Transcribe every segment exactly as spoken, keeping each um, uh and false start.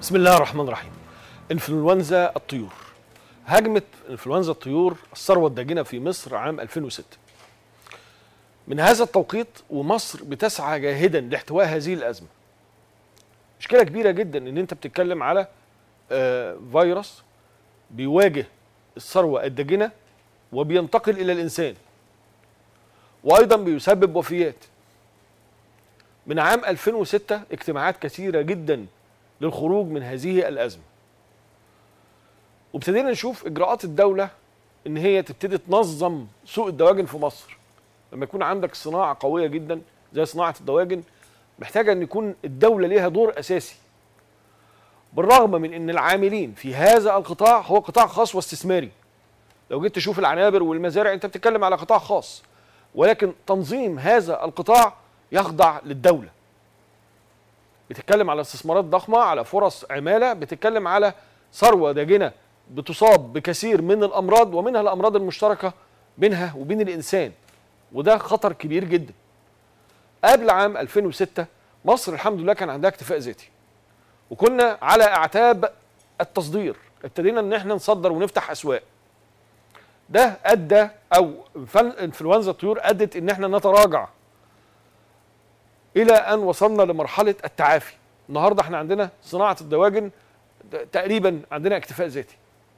بسم الله الرحمن الرحيم. انفلونزا الطيور. هاجمت انفلونزا الطيور الثروة الداجنة في مصر عام ألفين وستة. من هذا التوقيت ومصر بتسعى جاهدا لاحتواء هذه الأزمة. مشكلة كبيرة جدا ان انت بتتكلم على آه فيروس بيواجه الثروة الداجنة وبينتقل الى الانسان، وايضا بيسبب وفيات. من عام ألفين وستة اجتماعات كثيرة جدا للخروج من هذه الأزمة، وابتدينا نشوف إجراءات الدولة إن هي تبتدي تنظم سوق الدواجن في مصر. لما يكون عندك صناعة قوية جدا زي صناعة الدواجن، محتاجة أن يكون الدولة ليها دور أساسي، بالرغم من أن العاملين في هذا القطاع هو قطاع خاص واستثماري. لو جيت تشوف العنابر والمزارع أنت بتتكلم على قطاع خاص، ولكن تنظيم هذا القطاع يخضع للدولة. بتتكلم على استثمارات ضخمة، على فرص عمالة، بتتكلم على ثروة داجنة بتصاب بكثير من الأمراض، ومنها الأمراض المشتركة بينها وبين الإنسان، وده خطر كبير جدا. قبل عام ألفين وستة مصر الحمد لله كان عندها اكتفاء ذاتي، وكنا على أعتاب التصدير، ابتدينا ان احنا نصدر ونفتح أسواق. ده أدى أو انفلونزا الطيور أدت ان احنا نتراجع إلى أن وصلنا لمرحلة التعافي. النهاردة احنا عندنا صناعة الدواجن تقريبا عندنا اكتفاء ذاتي.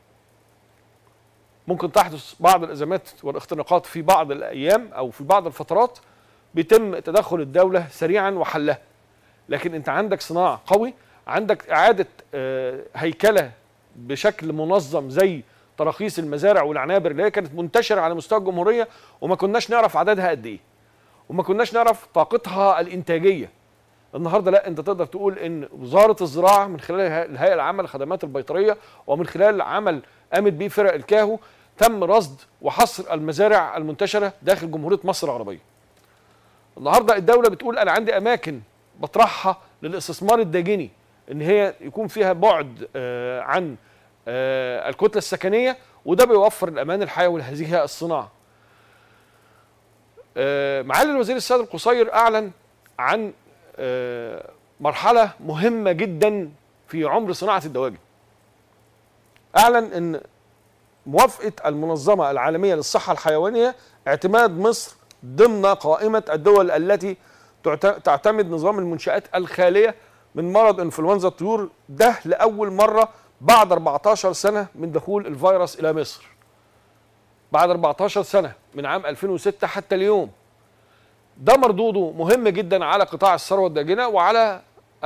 ممكن تحدث بعض الأزمات والاختناقات في بعض الأيام أو في بعض الفترات بيتم تدخل الدولة سريعا وحلها، لكن أنت عندك صناعة قوي، عندك إعادة هيكلة بشكل منظم زي تراخيص المزارع والعنابر اللي هي كانت منتشرة على مستوى الجمهورية وما كناش نعرف عددها قد إيه، وما كناش نعرف طاقتها الإنتاجية. النهارده لا، انت تقدر تقول ان وزاره الزراعه من خلال الهيئه العامه للخدمات البيطريه ومن خلال عمل قامت به فرق الكاهو تم رصد وحصر المزارع المنتشره داخل جمهوريه مصر العربيه. النهارده الدوله بتقول انا عندي اماكن بطرحها للاستثمار الداجني ان هي يكون فيها بعد آه عن آه الكتله السكنيه، وده بيوفر الامان الحيوي لهذه الصناعه. آه معالي الوزير السيد القصير اعلن عن مرحلة مهمة جدا في عمر صناعة الدواجن. أعلن أن موافقة المنظمة العالمية للصحة الحيوانية اعتماد مصر ضمن قائمة الدول التي تعتمد نظام المنشآت الخالية من مرض انفلونزا الطيور، ده لأول مرة بعد أربعتاشر سنة من دخول الفيروس إلى مصر. بعد أربعتاشر سنة من عام ألفين وستة حتى اليوم. ده مردوده مهم جدا على قطاع الثروة الداجنة وعلى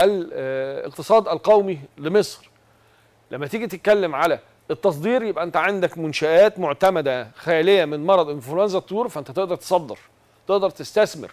الاقتصاد القومي لمصر. لما تيجي تتكلم على التصدير يبقى انت عندك منشآت معتمدة خالية من مرض انفلونزا الطيور، فانت تقدر تصدر، تقدر تستثمر.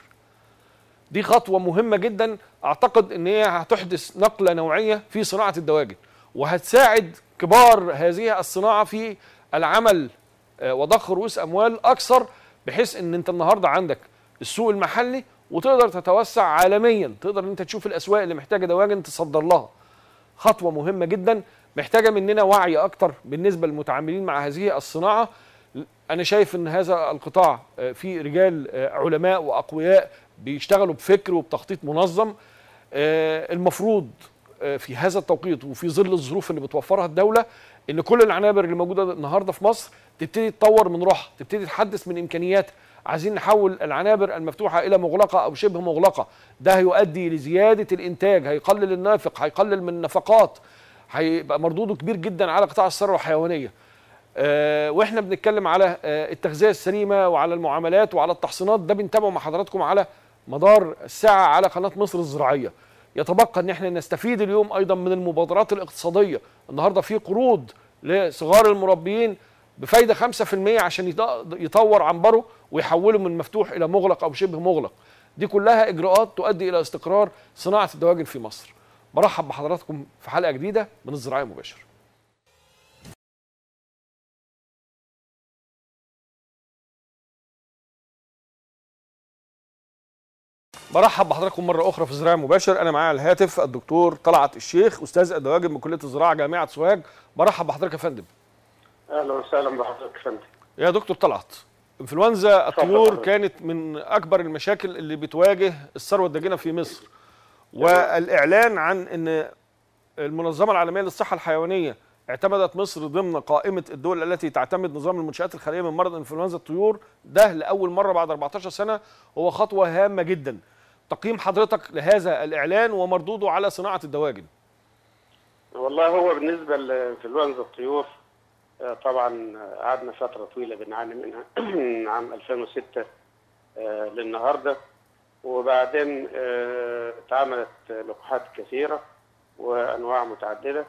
دي خطوة مهمة جدا، اعتقد ان هي هتحدث نقلة نوعية في صناعة الدواجن، وهتساعد كبار هذه الصناعة في العمل وضخ رؤوس اموال اكثر، بحيث ان انت النهارده عندك السوق المحلي وتقدر تتوسع عالميا، تقدر ان انت تشوف الاسواق اللي محتاجه دواجن تصدر لها. خطوه مهمه جدا محتاجه مننا وعي اكتر بالنسبه للمتعاملين مع هذه الصناعه. انا شايف ان هذا القطاع فيه رجال علماء واقوياء بيشتغلوا بفكر وبتخطيط منظم. المفروض في هذا التوقيت وفي ظل الظروف اللي بتوفرها الدوله ان كل العنابر اللي موجوده النهارده في مصر تبتدي تطور من روحها، تبتدي تحدث من امكانياتها. عايزين نحول العنابر المفتوحة إلى مغلقة أو شبه مغلقة، ده هيؤدي لزيادة الإنتاج، هيقلل النافق، هيقلل من النفقات، هيبقى مردوده كبير جدا على قطاع الثروة الحيوانية. آه وإحنا بنتكلم على آه التغذية السليمة وعلى المعاملات وعلى التحصينات، ده بنتابعه مع حضراتكم على مدار الساعة على قناة مصر الزراعية. يتبقى إن إحنا نستفيد اليوم أيضا من المبادرات الاقتصادية. النهاردة في قروض لصغار المربيين بفايدة خمسة في المية عشان يطور عنبره ويحوله من مفتوح إلى مغلق أو شبه مغلق. دي كلها إجراءات تؤدي إلى استقرار صناعة الدواجن في مصر. برحب بحضراتكم في حلقة جديدة من الزراعة مباشر. برحب بحضراتكم مرة أخرى في الزراعة مباشر. أنا معايا على الهاتف الدكتور طلعت الشيخ، أستاذ الدواجن من كلية الزراعة جامعة سوهاج. برحب بحضرتك يا فندم. اهلا وسهلا بحضرتك يا فندم. يا دكتور طلعت، انفلونزا الطيور كانت من اكبر المشاكل اللي بتواجه الثروه الداجنه في مصر، والاعلان عن ان المنظمة العالمية للصحة الحيوانية اعتمدت مصر ضمن قائمة الدول التي تعتمد نظام المنشآت الخلية من مرض انفلونزا الطيور ده لأول مرة بعد أربعتاشر سنة، هو خطوة هامة جدا. تقييم حضرتك لهذا الإعلان ومردوده على صناعة الدواجن؟ والله هو بالنسبة لانفلونزا الطيور طبعا قعدنا فترة طويلة بنعاني منها من عام ألفين وستة للنهارده، وبعدين اتعملت لقاحات كثيرة وأنواع متعددة.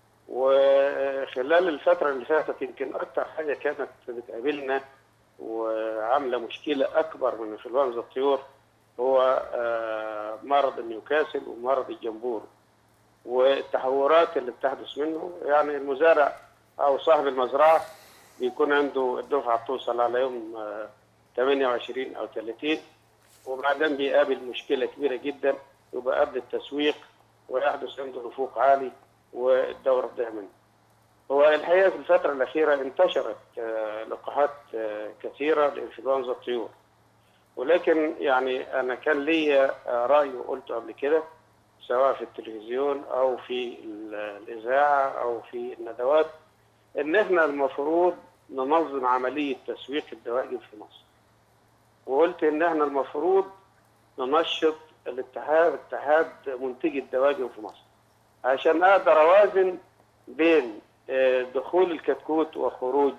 وخلال الفترة اللي فاتت يمكن أكثر حاجة كانت بتقابلنا وعاملة مشكلة أكبر من انفلونزا الطيور هو مرض نيوكاسل ومرض الجمبور والتحورات اللي بتحدث منه. يعني المزارع أو صاحب المزرعة بيكون عنده الدفعة بتوصل على يوم ثمانية وعشرين أو ثلاثين، وبعدين بيقابل مشكلة كبيرة جدا، يبقى قبل التسويق ويحدث عنده نفوق عالي والدورة بتضيع منه. هو الحقيقة في الفترة الأخيرة انتشرت لقاحات كثيرة لإنفلونزا الطيور، ولكن يعني أنا كان لي رأي وقلته قبل كده سواء في التلفزيون أو في الإذاعة أو في الندوات، إن إحنا المفروض ننظم عملية تسويق الدواجن في مصر. وقلت إن إحنا المفروض ننشط الاتحاد اتحاد منتجي الدواجن في مصر عشان أقدر أوازن بين دخول الكتكوت وخروج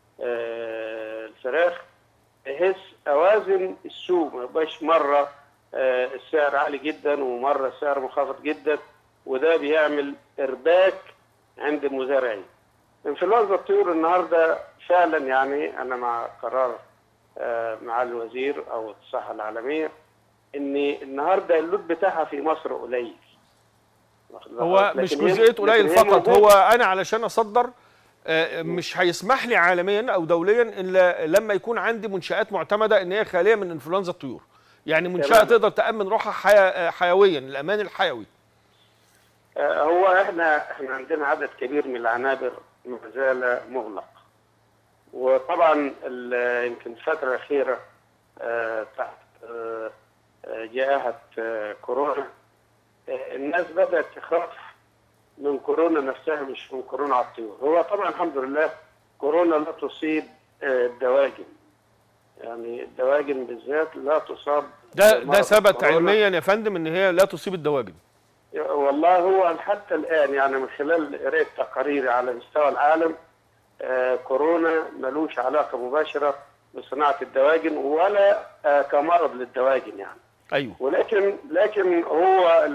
الفراخ، بحيث أوازن السوق، ما يبقاش مرة السعر عالي جدا ومرة السعر منخفض جدا، وده بيعمل إرباك عند المزارعين. انفلونزا الطيور النهارده فعلا يعني أنا مع قرار معالي الوزير أو الصحة العالمية إن النهارده اللود بتاعها في مصر قليل. هو مش جزئيه قليل فقط، هو انا علشان اصدر مش هيسمح لي عالميا او دوليا الا لما يكون عندي منشآت معتمده ان هي خاليه من انفلونزا الطيور، يعني منشأة تقدر تأمن روحها حي... حيويا، الأمان الحيوي. هو احنا احنا عندنا عدد كبير من العنابر ما زال مغلق، وطبعا يمكن الفترة الأخيرة تحت جائحة كورونا الناس بدأت تخاف من كورونا نفسها مش من كورونا على الطيور. هو طبعا الحمد لله كورونا لا تصيب الدواجن، يعني الدواجن بالذات لا تصاب. ده ده ثبت علميا يا فندم ان هي لا تصيب الدواجن؟ والله هو حتى الان يعني من خلال قراءة تقارير على مستوى العالم آه كورونا ملوش علاقة مباشرة بصناعة الدواجن ولا آه كمرض للدواجن يعني. ايوه. ولكن لكن هو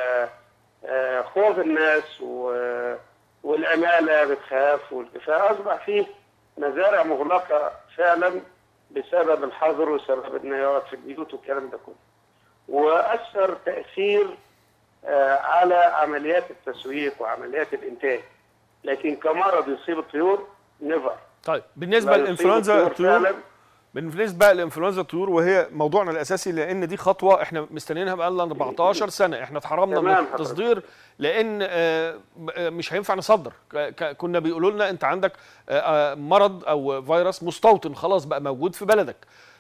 آه خوف الناس والعمالة بتخاف، فاصبح فيه مزارع مغلقة فعلا بسبب الحظر وسبب انه يقعد في البيوت والكلام ده كله، واثر تاثير آه على عمليات التسويق وعمليات الانتاج. لكن كمرض يصيب الطيور نيفر. طيب بالنسبه للانفلونزا الطيور، بالنسبه لانفلونزا الطيور وهي موضوعنا الاساسي، لان دي خطوه احنا مستنيينها بقالنا أربعتاشر سنه، احنا اتحرمنا من التصدير لان مش هينفع نصدر. كنا بيقولوا لنا انت عندك مرض او فيروس مستوطن خلاص بقى موجود في بلدك.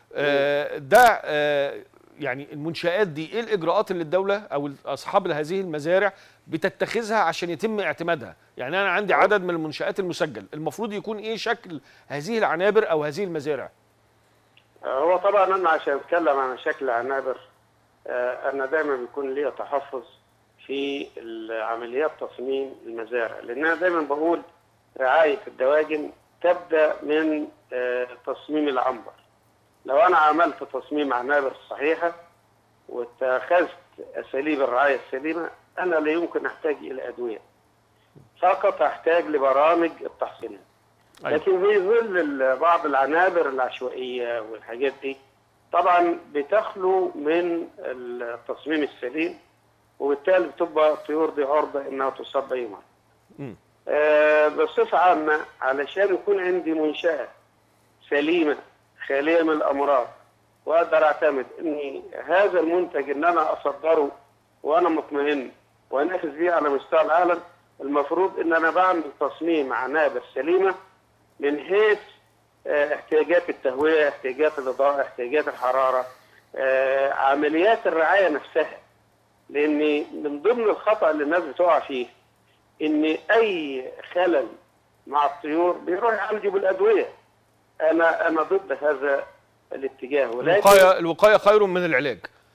ده يعني المنشآت دي ايه الاجراءات اللي الدوله او اصحاب هذه المزارع بتتخذها عشان يتم اعتمادها؟ يعني انا عندي عدد من المنشآت المسجل، المفروض يكون ايه شكل هذه العنابر او هذه المزارع؟ هو طبعا انا عشان اتكلم عن شكل العنابر انا دايما بيكون لي تحفظ في عمليات تصميم المزارع، لان انا دايما بقول رعايه الدواجن تبدا من تصميم العنبر. لو انا عملت تصميم عنابر صحيحه واتخذت اساليب الرعايه السليمه انا لا يمكن احتاج الى ادويه، فقط احتاج لبرامج التحصينات. لكن في ظل بعض العنابر العشوائيه والحاجات دي طبعا بتخلو من التصميم السليم، وبالتالي بتبقى الطيور دي عرضه انها تصاب باي مرض. آه بصفه عامه علشان يكون عندي منشاه سليمه خاليه من الامراض واقدر اعتمد ان هذا المنتج ان انا اصدره وانا مطمئن وانافس بيه على مستوى العالم، المفروض ان انا بعمل تصميم عنابر سليمه من حيث احتياجات التهويه، احتياجات الاضاءه، احتياجات الحراره، عمليات الرعايه نفسها. لان من ضمن الخطا اللي الناس بتقع فيه ان اي خلل مع الطيور بيروح يعالجه بالادويه. انا انا ضد هذا الاتجاه، ولكن الوقايه الوقايه خير من العلاج.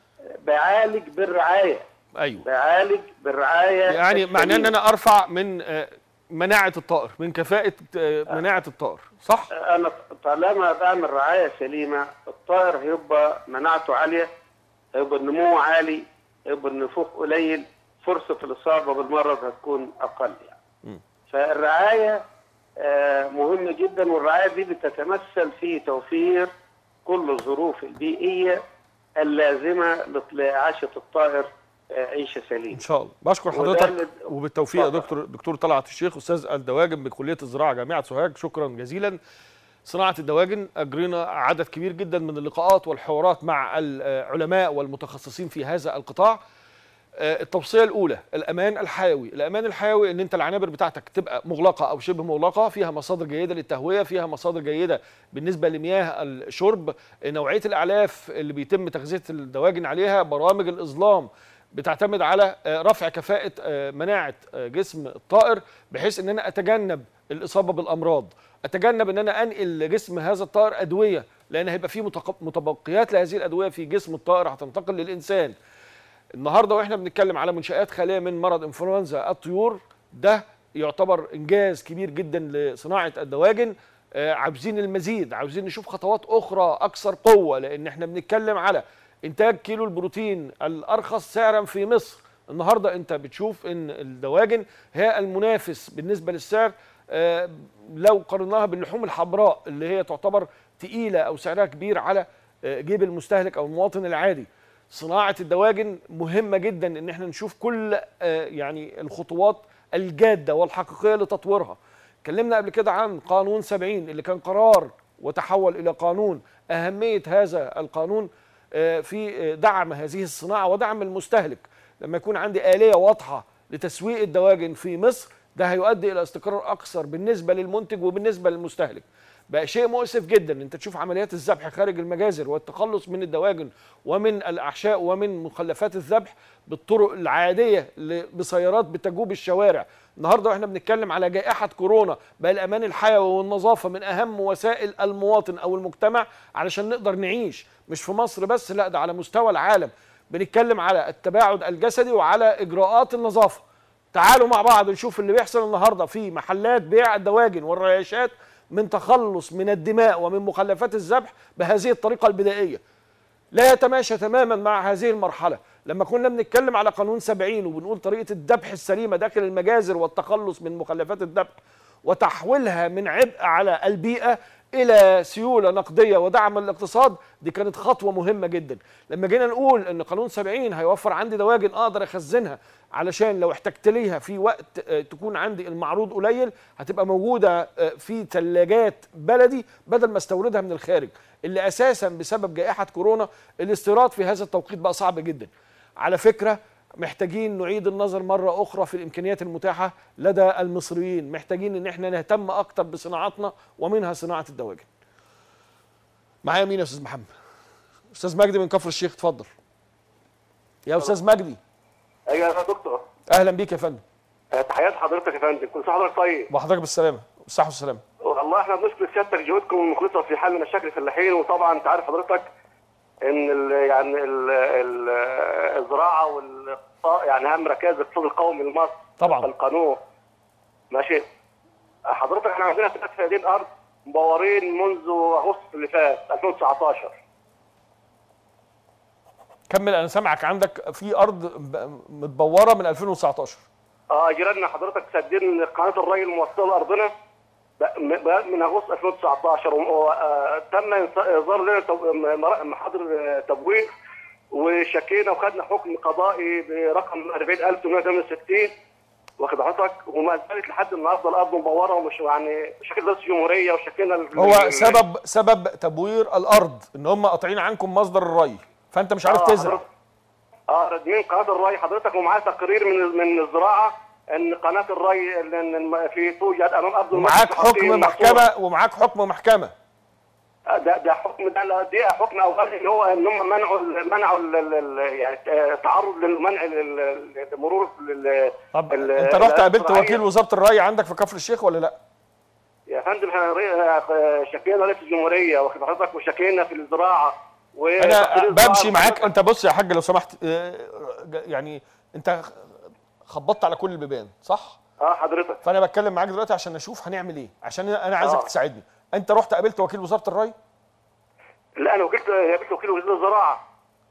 بعالج بالرعايه. ايوه، بعالج بالرعايه، يعني معناه ان انا ارفع من مناعه الطائر، من كفاءه مناعه الطائر، صح؟ انا طالما بعمل رعايه سليمه الطائر هيبقى مناعته عاليه، هيبقى النمو عالي، هيبقى النفوخ قليل، فرصه الاصابه بالمرض هتكون اقل يعني. م. فالرعايه مهمه جدا، والرعايه دي بتتمثل في توفير كل الظروف البيئيه اللازمه لعيشه الطائر عيشه سليمه. ان شاء الله. بشكر حضرتك وبالتوفيق يا دكتور دكتور طلعت الشيخ، استاذ الدواجن بكليه الزراعه جامعه سوهاج، شكرا جزيلا. صناعه الدواجن اجرينا عدد كبير جدا من اللقاءات والحوارات مع العلماء والمتخصصين في هذا القطاع. التوصيه الاولى الامان الحيوي، الامان الحيوي ان انت العنابر بتاعتك تبقى مغلقه او شبه مغلقه، فيها مصادر جيده للتهويه، فيها مصادر جيده بالنسبه لمياه الشرب، نوعيه الاعلاف اللي بيتم تغذيه الدواجن عليها، برامج الاظلام بتعتمد على رفع كفاءه مناعه جسم الطائر بحيث ان انا اتجنب الاصابه بالامراض، اتجنب ان انا انقل لجسم هذا الطائر ادويه، لان هيبقى في متبقيات لهذه الادويه في جسم الطائر هتنتقل للانسان. النهارده واحنا بنتكلم على منشآت خاليه من مرض انفلونزا الطيور، ده يعتبر انجاز كبير جدا لصناعه الدواجن. آه عاوزين المزيد، عاوزين نشوف خطوات اخرى اكثر قوه، لان احنا بنتكلم على انتاج كيلو البروتين الارخص سعرا في مصر. النهارده انت بتشوف ان الدواجن هي المنافس بالنسبه للسعر، آه لو قارناها باللحوم الحمراء اللي هي تعتبر تقيله او سعرها كبير على آه جيب المستهلك او المواطن العادي. صناعة الدواجن مهمة جدا ان احنا نشوف كل يعني الخطوات الجادة والحقيقية لتطويرها. اتكلمنا قبل كده عن قانون سبعين اللي كان قرار وتحول الى قانون، اهمية هذا القانون في دعم هذه الصناعة ودعم المستهلك. لما يكون عندي آلية واضحة لتسويق الدواجن في مصر، ده هيؤدي الى استقرار اكثر بالنسبة للمنتج وبالنسبة للمستهلك. بقى شيء مؤسف جدا ان انت تشوف عمليات الذبح خارج المجازر والتخلص من الدواجن ومن الاحشاء ومن مخلفات الذبح بالطرق العاديه بسيارات بتجوب الشوارع. النهارده واحنا بنتكلم على جائحه كورونا، بقى الامان الحيوي والنظافه من اهم وسائل المواطن او المجتمع علشان نقدر نعيش، مش في مصر بس، لا ده على مستوى العالم. بنتكلم على التباعد الجسدي وعلى اجراءات النظافه. تعالوا مع بعض نشوف اللي بيحصل النهارده في محلات بيع الدواجن والرياشات من تخلص من الدماء ومن مخلفات الذبح بهذه الطريقة البدائية. لا يتماشى تماما مع هذه المرحلة. لما كنا بنتكلم على قانون سبعين وبنقول طريقة الذبح السليمة داخل المجازر والتخلص من مخلفات الذبح وتحويلها من عبء على البيئة إلى سيولة نقدية ودعم الاقتصاد، دي كانت خطوة مهمة جدا. لما جينا نقول إن قانون سبعين هيوفر عندي دواجن أقدر أخزنها علشان لو احتجت ليها في وقت تكون عندي المعروض قليل هتبقى موجودة في ثلاجات بلدي بدل ما استوردها من الخارج، اللي أساسا بسبب جائحة كورونا الاستيراد في هذا التوقيت بقى صعب جدا. على فكرة محتاجين نعيد النظر مرة أخرى في الإمكانيات المتاحة لدى المصريين، محتاجين إن احنا نهتم أكتر بصناعتنا ومنها صناعة الدواجن. معايا مين يا أستاذ محمد؟ أستاذ مجدي من كفر الشيخ، اتفضل. يا أستاذ مجدي. أيوة يا دكتور. أهلا بيك يا فندم. تحيات حضرتك يا فندم، كل سنة وحضرتك طيب. وحضرتك بالسلامة، بالصحة والسلامة. والله احنا بنشكر سيادتك جهودكم المخلصة في حل مشاكل الفلاحين، وطبعا أنت عارف حضرتك ان ال يعني ال ال الزراعه والاقتصاد يعني اهم ركائز الاقتصاد القومي لمصر طبعا. القانون ماشي. حضرتك احنا عندنا ثلاث فدادين ارض مبورين منذ اغسطس اللي فات ألفين وتسعتاشر. كمل انا سامعك. عندك في ارض متبوره من ألفين وتسعتاشر. اه جيراننا حضرتك سدين قناه الري الموصله لارضنا من اغسطس ألفين وتسعتاشر، وتم اصدار لنا محاضر تبويب وشكينا وخدنا حكم قضائي برقم أربعين ألف ومئة وثمانية وستين واخد حضرتك، وما زالت لحد النهارده الارض مبوره ومش يعني شكل رئيس الجمهوريه وشكينا. هو سبب سبب تبوير الارض ان هم قاطعين عنكم مصدر الري، فانت مش عارف آه تزرع. اه رادمين قناه الري حضرتك، ومعاه تقرير من من الزراعه ان قناه الري في توجد امام ارض ومعاك حكم محكمه ومعاك حكم محكمه ده ده حكم ده دي حكم اولي اللي هو ان هم منعوا منعوا يعني تعرض للمنع لمرور. طب انت رحت قابلت وكيل وزاره الري عندك في كفر الشيخ ولا لا؟ يا فندم احنا شكينا رئيس الجمهوريه واخد حضرتك وشكينا في الزراعه. انا بمشي معاك. انت بص يا حاج لو سمحت، يعني انت خبطت على كل البيبان صح؟ اه حضرتك. فانا بتكلم معاك دلوقتي عشان اشوف هنعمل ايه، عشان انا عايزك آه. تساعدني. انت رحت قابلت وكيل وزاره الري؟ لا انا وكلت قابلت وكيل وزاره الزراعه.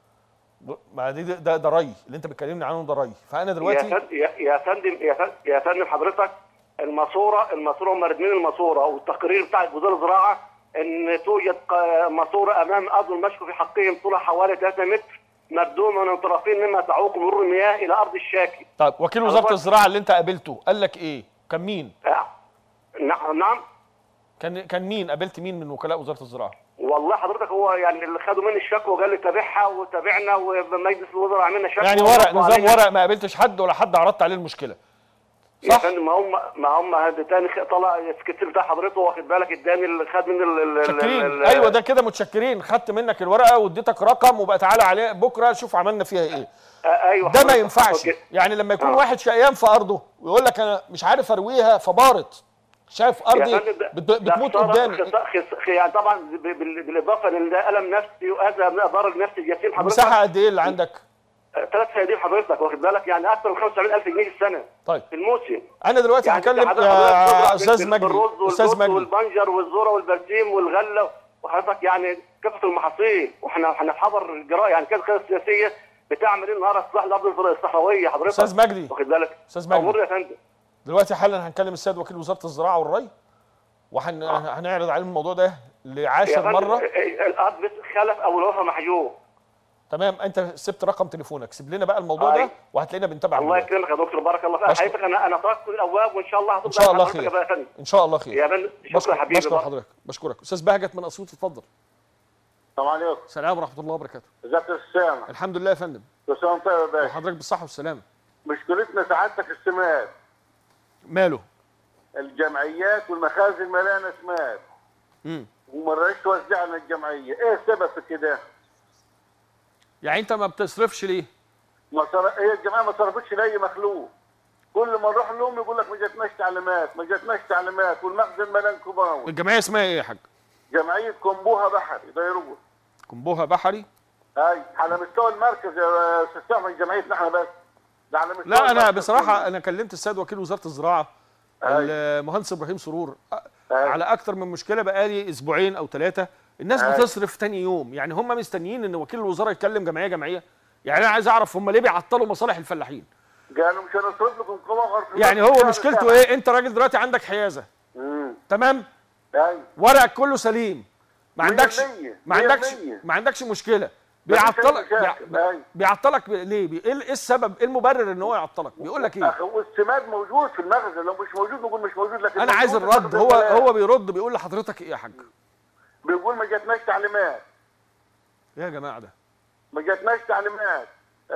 ما دي ده ده ري اللي انت بتكلمني عنه، ده ري. فانا دلوقتي يا فندم يا فندم يا فندم حضرتك الماسوره الماسوره هم رادمين الماسوره، والتقرير بتاع وزاره الزراعه ان توجد ماسوره امام ارض المشكو في حقهم طولها حوالي ثلاثة متر مردومه من طرفين مما تعوق مرور المياه الى ارض الشاكي. طيب وكيل وزاره الزراعه اللي انت قابلته قال لك ايه؟ كان مين؟ نعم نعم كان كان مين؟ قابلت مين من وكلاء وزاره الزراعه؟ والله حضرتك هو يعني اللي خدوا مني الشكوى وقال لي تابعها وتابعنا ومجلس الوزراء عملنا شكوى. يعني ورق نظام ورق ما قابلتش حد ولا حد عرضت عليه المشكله صح؟ يا فندم ما هم ما هم هذا تاني طلع السكرتير بتاع حضرته واخد بالك اداني اللي خد من متشكرين. ايوه ده كده متشكرين، خدت منك الورقه واديتك رقم وبقى تعالى عليه بكره شوف عملنا فيها ايه. آه ايوه ده ما ينفعش. يعني لما يكون آه. واحد شقيان في ارضه ويقول لك انا مش عارف ارويها فبارت، شايف ارضي بتموت قدامي. يعني طبعا بالاضافه لان ده الم نفسي واذى من ضرر نفسي جسيم حضرتك. مساحه قد ايه اللي عندك؟ ثلاث فيادين حضرتك واخد بالك، يعني اكثر من خمسة وسبعين ألف جنيه في السنه. طيب في الموسم. انا دلوقتي يعني هتكلم يا استاذ مجدي. استاذ مجدي والبنجر والذره والبرسيم والغله وحضرتك يعني كافه المحاصيل، واحنا احنا في حضر الجراء يعني كذا قياده سياسيه بتعمل ايه النهارده اصلاح الارض الصحراويه حضرتك. استاذ مجدي واخد بالك. استاذ مجدي امور يا فندم. دلوقتي حالا هنكلم السيد وكيل وزاره الزراعه والري وهنعرض عليه الموضوع ده لعاشر مره. الارض بس خلف اولوها محجوب. تمام. انت سبت رقم تليفونك، سيب لنا بقى الموضوع ده وهتلاقينا بنتابع. الله يكرمك يا دكتور بارك الله فيك. حضرتك انا انا تركت الابواب وان شاء الله هتفضل ان شاء الله خير. ان شاء الله خير يا فندم. شكرا حبيبي. بشكر حضرتك. بشكرك. استاذ بهجت من اسيوط اتفضل. السلام عليكم. السلام ورحمه الله وبركاته. ازيك يا استاذ؟ الحمد لله يا فندم. كل سنه وانت طيب يا باشا. وحضرتك بالصحه والسلامه. مشكلتنا سعادتك السماد. ماله؟ الجمعيات والمخازن مليانه سماد. امم وما رضيتش توزع لنا الجمعيه، ايه السبب في كده؟ يعني انت ما بتصرفش ليه؟ ما صر... هي الجمعيه ما صرفتش لاي مخلوق. كل ما نروح لهم يقول لك ما جاتناش تعليمات، ما جاتناش تعليمات، والمخزن مليان كوماوي. الجمعيه اسمها ايه يا حاج؟ جمعيه كومبوها بحري ديروت. كومبوها بحري؟ اي على مستوى المركز يا استاذ سامي جمعيتنا احنا بس. ده على مستوى لا انا بصراحه كله. انا كلمت السيد وكيل وزاره الزراعه المهندس ابراهيم سرور أي. على اكتر من مشكله بقالي اسبوعين او ثلاثه. الناس أي. بتصرف تاني يوم، يعني هم مستنيين ان وكيل الوزاره يتكلم جمعيه جمعيه. يعني انا عايز اعرف هم ليه بيعطلوا مصالح الفلاحين؟ قالوا مش هنصرف لكم قمر. يعني هو مشكلته ايه؟ انت راجل دلوقتي عندك حيازه امم تمام؟ ايوه ورقك كله سليم، ما عندكش ما عندكش ما عندكش مشكله، بيعطلك بيعطلك ليه؟ ايه السبب؟ ايه المبرر ان هو يعطلك؟ بيقول لك ايه؟ والسماد موجود في المخزن، لو مش موجود نقول مش موجود. لكن انا عايز الرد. هو هو بيرد بيقول لحضرتك ايه يا حاج؟ بيقول ما جاتناش تعليمات. ايه يا جماعه ده؟ ما جاتناش تعليمات.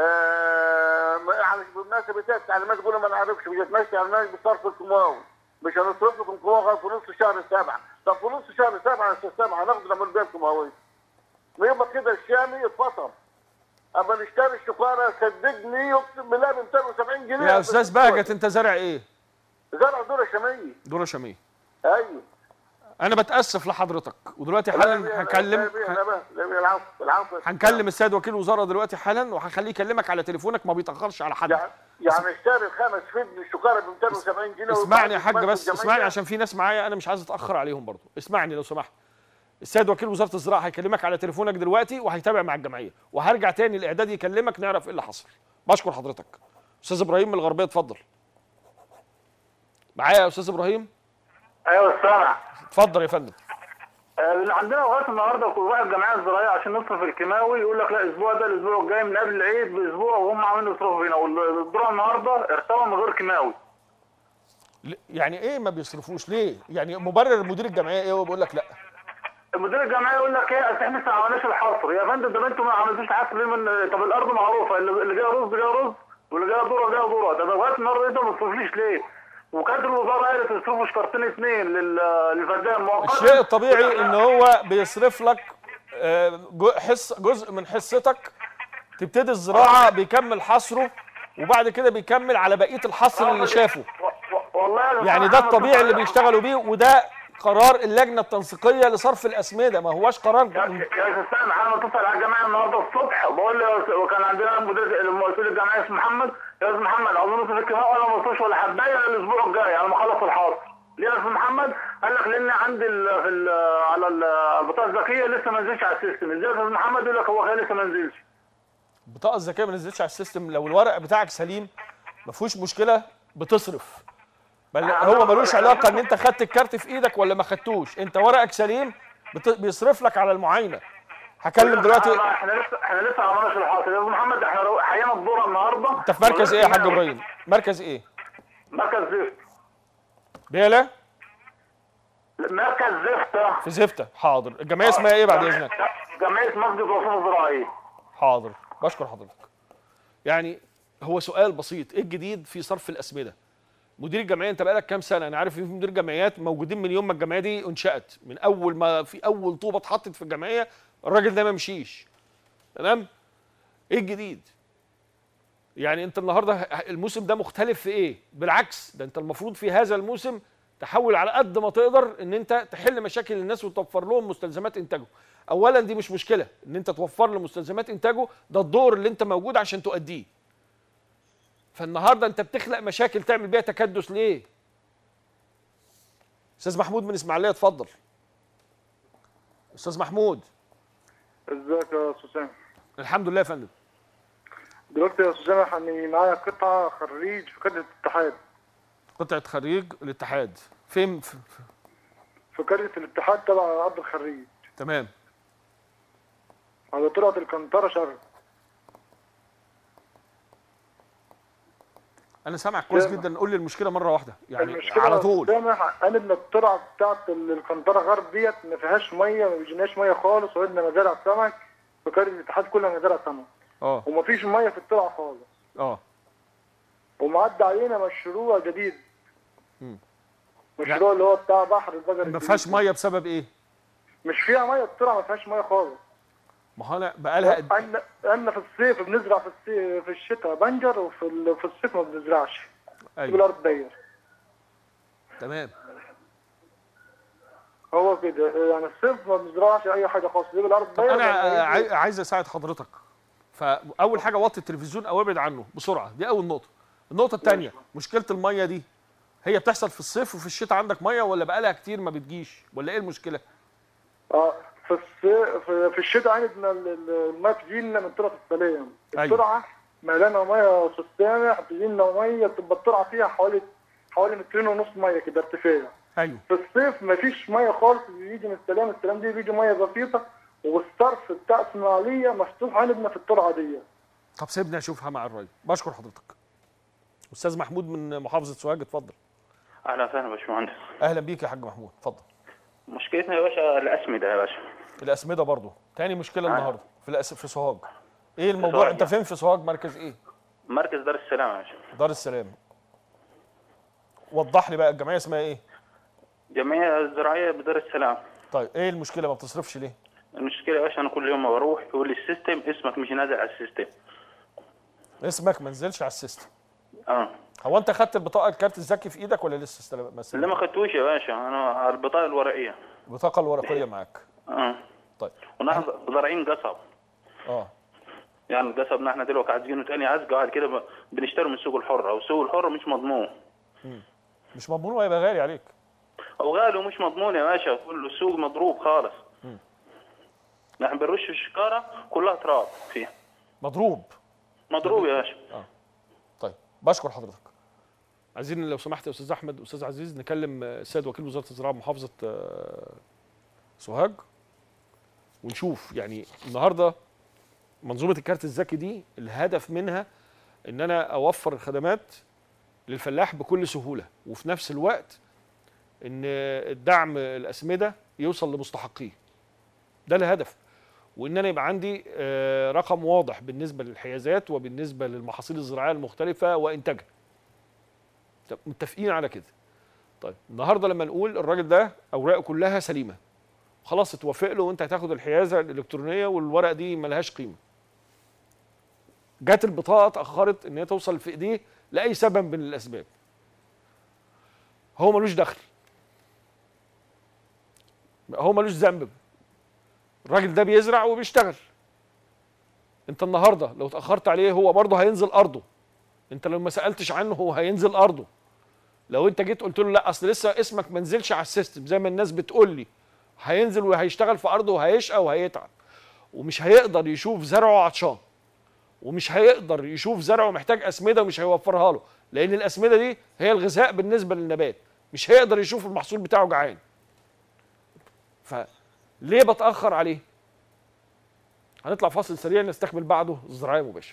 آه بالمناسبه التعليمات يقولوا ما نعرفش، ما جاتناش تعليمات بصرف الكيماوي. مش هنصرف لكم كيماوي في نص شهر سبعه. طب في نص شهر سبعه يا استاذ سامع هناخد نعمل بيها كيماوي. ويبقى كده الشامي اتفطر. اما نشتري الشكاره صدقني اقسم بالله ب مئتين وسبعين جنيه. يا استاذ بهجت انت زارع ايه؟ زرع ذره شاميه. ذره شاميه. ايوه. انا بتاسف لحضرتك ودلوقتي حالا هكلم العفو العفو هنكلم السيد وكيل الوزاره دلوقتي حالا وهخليه يكلمك على تليفونك، ما بيتاخرش على حد. يعني يعني اشتري الخمس فدن الشكاره ب مئتين وسبعين جنيه. اسمعني يا حاج بس اسمعني عشان في ناس معايا انا مش عايز اتاخر عليهم برضه. اسمعني لو سمحت. السيد وكيل وزاره الزراعه هيكلمك على تليفونك دلوقتي وهيتابع مع الجمعيه، وهرجع تاني الاعداد يكلمك نعرف ايه اللي حصل. بشكر حضرتك. استاذ ابراهيم من الغربيه اتفضل. معايا يا استاذ ابراهيم؟ ايوه سامع. اتفضل يا فندم. اللي عندنا لغايه النهارده كل واحد الجمعيه الزراعيه عشان نصرف الكيماوي يقول لك لا الاسبوع ده الاسبوع الجاي من قبل العيد باسبوع وهم عاملين يصرفوا فينا، والذره النهارده ارتوى من غير كيماوي. يعني ايه ما بيصرفوش ليه؟ يعني مبرر مدير الجمعيه ايه؟ هو بيقول لك لا. مدير الجمعيه يقول لك ايه اصل احنا لسه ما عملناش الحصر. يا فندم طب انتوا ما عملتوش حصر ليه؟ من طب الارض معروفه اللي جاي رز جاي رز واللي جاي ذره جاي ذره. ده لغايه النهارده انت ما بتصرفليش ليه؟ وكانت الوزاره قالت يصرفوا شكرتين اثنين للفدان مؤقتا. الشيء الطبيعي ان هو بيصرف لك حص جزء من حصتك، تبتدي الزراعه بيكمل حصره وبعد كده بيكمل على بقيه الحصر اللي شافه. والله يعني ده الطبيعي اللي بيشتغلوا بيه، وده قرار اللجنه التنسيقيه لصرف الاسمده، ما هواش قرار. يا استاذ محمد اتصل على الجماعه النهارده الصبح بقول له، وكان عندنا مدير المسؤول الجمعيه اسمه محمد، يا استاذ محمد عاوزين نصرف الكفاءه ولا ما وصلش ولا حبايه الاسبوع الجاي على ما اخلص الحاصل. ليه يا استاذ محمد؟ قال لك لان عندي ال في ال على البطاقه الذكيه لسه ما نزلش على السيستم. ازاي يا استاذ محمد؟ يقول لك هو لسه ما نزلش. البطاقه الذكيه ما نزلتش على السيستم، لو الورق بتاعك سليم ما فيهوش مشكله بتصرف. بل هو ملوش علاقه ان انت خدت الكارت في ايدك ولا ما خدتوش، انت ورقك سليم بيصرف لك على المعاينه. هكلم دلوقتي. احنا لسه احنا لسه ما عملناش الحاصل يا استاذ محمد. احنا حيانا الدوره النهارده. انت في مركز ايه يا حاج ابراهيم؟ مركز ايه؟ مركز زفت. بيلا؟ مركز زفت. في زفته. حاضر. الجمعيه اسمها ايه بعد اذنك؟ جمعيه مسجد وصول الزراعيه. حاضر، بشكر حضرتك. يعني هو سؤال بسيط، ايه الجديد في صرف الاسمده؟ مدير الجمعيه انت بقالك كام سنه؟ انا عارف في مدير جمعيات موجودين من يوم ما الجمعيه دي انشات، من اول ما في اول طوبه اتحطت في الجمعيه الراجل ده ما مشيش. تمام؟ ايه الجديد؟ يعني انت النهارده الموسم ده مختلف في ايه؟ بالعكس ده انت المفروض في هذا الموسم تحاول على قد ما تقدر ان انت تحل مشاكل الناس وتوفر لهم مستلزمات انتاجه. اولا دي مش مشكله ان انت توفر له مستلزمات انتاجه، ده الدور اللي انت موجود عشان تؤديه. فالنهارده انت بتخلق مشاكل تعمل بيها تكدس ليه؟ استاذ محمود من اسماعيليه اتفضل. استاذ محمود. ازيك يا استاذ سامح؟ الحمد لله يا فندم. دلوقتي يا استاذ سامح اني معايا قطعه خريج في قريه الاتحاد. قطعه خريج الاتحاد فين؟ في, في قريه الاتحاد تبع ارض الخريج. تمام. على طلعت الكنتره شرق. انا سامعك كويس جدا، قول لي المشكله مره واحده يعني المشكلة على طول. سامح انا ان الطلعه بتاعت الكنتره غرب ديت ما فيهاش ميه، ما بيجيناش ميه خالص، وعندنا مزارع سمك في قريه الاتحاد كلها مزارع سمك. اه ومفيش ميه في الطلعه خالص. اه ومعدي علينا مشروع جديد. امم مشروع يعني اللي هو بتاع بحر البجر. ما فيهاش ميه بسبب ايه؟ مش فيها ميه، الطلعه ما فيهاش ميه خالص. ما هو انا بقالها قد احنا احنا في الصيف بنزرع، في الصيف في الشتاء بنجر، وفي في الصيف ما بنزرعش. ايوه الارض داير. تمام. هو كده يعني الصيف ما بنزرعش اي حاجه خالص، بيبقى الارض داير. انا عاي... عايز اساعد حضرتك. فاول حاجه وطي التلفزيون او ابعد عنه بسرعه، دي اول نقطه. النقطه الثانيه، مشكله الميه دي هي بتحصل في الصيف وفي الشتاء عندك ميه، ولا بقالها كتير ما بتجيش، ولا ايه المشكله؟ اه في الصيف في الشتاء عندنا الميه بتجي لنا من طلعه السلام. الترعه مليانه ميه يا استاذ سامح، بتجي لنا ميه بتبقى الترعه فيها حوالي حوالي مترين ونص ميه كده ارتفاع. ايوه. في الصيف مفيش ميه خالص بيجي من السلام، السلام دي بيجي ميه بسيطه، والصرف بتاع اسماعيليه مفتوح عندنا في الترعه دي. طب سيبني اشوفها مع الراجل. بشكر حضرتك. استاذ محمود من محافظه سوهاج اتفضل. اهلا وسهلا يا باشمهندس. اهلا بيك يا حاج محمود اتفضل. مشكلتنا يا باشا الاسمده يا باشا. الاسمده برضو تاني مشكله آه. النهارده في الأس... في سوهاج. ايه الموضوع؟ انت فين في سوهاج؟ مركز ايه؟ مركز دار السلام يا باشا. دار السلام. وضح لي بقى الجمعيه اسمها ايه؟ جمعيه الزراعيه بدار السلام. طيب ايه المشكله ما بتصرفش ليه؟ المشكله يا باشا انا كل يوم ما بروح يقول لي السيستم اسمك مش نازل على السيستم. اسمك ما نزلش على السيستم. اه. هو انت خدت البطاقه الكارت الذكي في ايدك ولا لسه استلم؟ لا ما خدتوش يا باشا، انا البطاقه الورقيه. البطاقه الورقيه معاك. اه. طيب. ونحن زارعين قصب. اه. يعني القصب نحن دلوقتي عازقينه تاني عزقه، بعد كده بنشتري من السوق الحر، او السوق الحر مش مضمون. امم مش مضمون وهيبقى غالي عليك. او غالي ومش مضمون يا باشا، كله السوق مضروب خالص. امم نحن بنرش الشكاره كلها تراب فيها. مضروب. مضروب يا باشا. اه. طيب بشكر حضرتك. عايزين لو سمحت يا استاذ احمد استاذ عزيز نكلم السيد وكيل وزاره الزراعه بمحافظه سوهاج ونشوف يعني النهارده منظومه الكارت الذكي دي الهدف منها ان انا اوفر الخدمات للفلاح بكل سهوله، وفي نفس الوقت ان الدعم الاسمده يوصل لمستحقيه. ده الهدف. وان انا يبقى عندي رقم واضح بالنسبه للحيازات وبالنسبه للمحاصيل الزراعيه المختلفه وانتاجها. طب متفقين على كده. طيب النهارده لما نقول الراجل ده اوراقه كلها سليمه خلاص اتوافق له وانت هتاخد الحيازه الالكترونيه والورق دي ملهاش قيمه. جت البطاقه اتاخرت ان هي توصل في ايديه لاي سبب من الاسباب. هو ملوش دخل. هو ملوش ذنب. الراجل ده بيزرع وبيشتغل. انت النهارده لو اتاخرت عليه هو برضه هينزل ارضه. انت لو ما سالتش عنه هو هينزل ارضه. لو انت جيت قلت له لا اصل لسه اسمك ما نزلش على السيستم زي ما الناس بتقول لي، هينزل وهيشتغل في ارضه وهيشقى وهيتعب ومش هيقدر يشوف زرعه عطشان ومش هيقدر يشوف زرعه محتاج اسمده ومش هيوفرها له، لان الاسمده دي هي الغذاء بالنسبه للنبات، مش هيقدر يشوف المحصول بتاعه جعان. فليه بتاخر عليه؟ هنطلع فاصل سريع نستكمل بعده الزراعه مباشر.